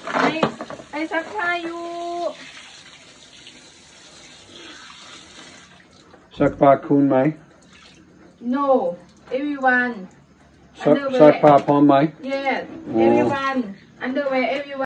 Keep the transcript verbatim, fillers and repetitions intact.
ไอ้ไอ้ซักผ้าอยู่ซักผ้าคุณไหม no everyone ซักซักผ้าพร้อมไหม yes everyone underwear everyone